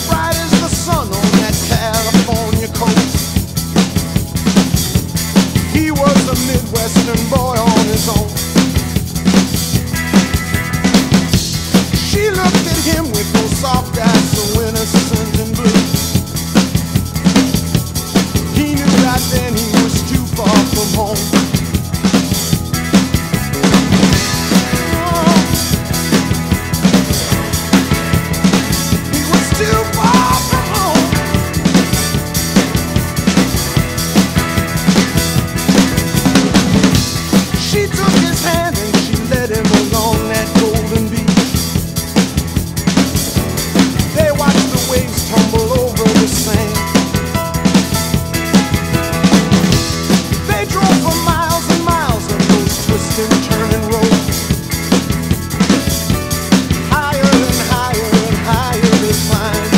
bright as the sun on that California coast. He was a Midwestern boy on his own. She looked at him with those soft eyes so innocent and blue. He knew right then he was too far from home. He was too far from home. She took his hand and she led him along that golden beach. They watched the waves tumble over the sand. They drove for miles and miles on those twisting, turning roads. Higher and higher and higher they climbed.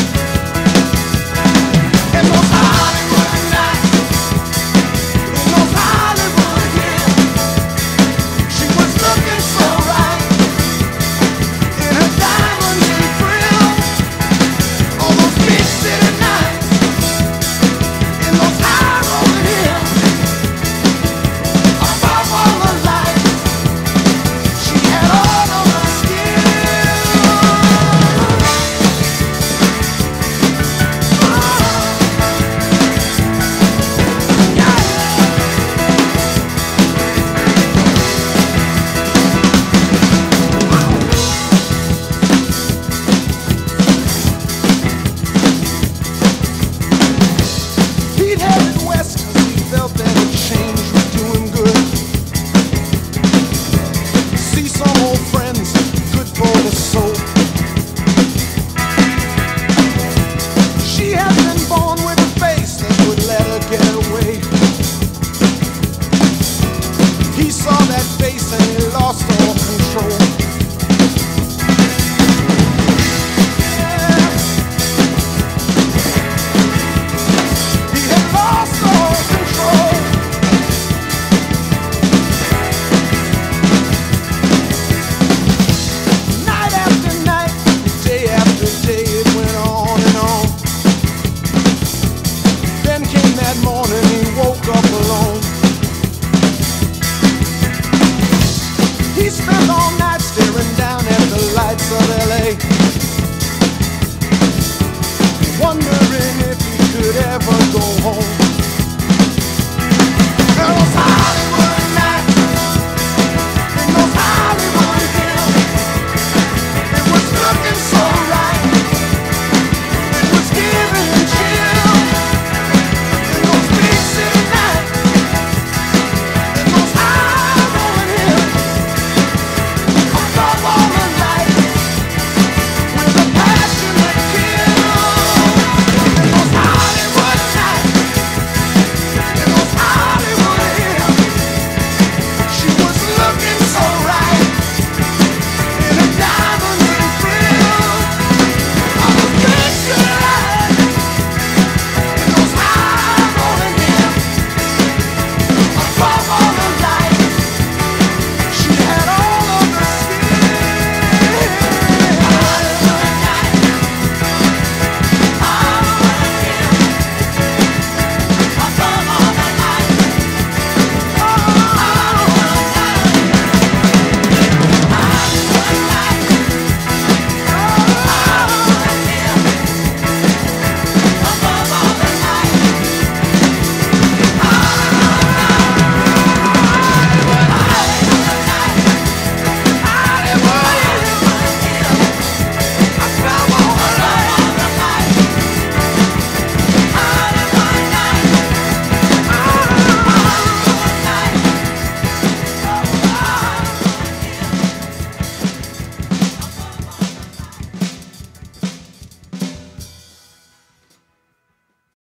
In those Hollywood nights, in those Hollywood hills, she was looking so right in her diamonds and frills. All those big city nights, in those high rolling hills, above all the lights, she had all of the skills. He'd headed west 'cause he felt that a change would do him good. See some old friends, good for the soul. She had been born with a face that would let her get away. He saw that face and he lost all control. He had lost all control. Night after night, day after day, it went on and on. Then came that morning, he woke up alone. He spent all night staring down at the lights of LA, wondering if he could ever go home.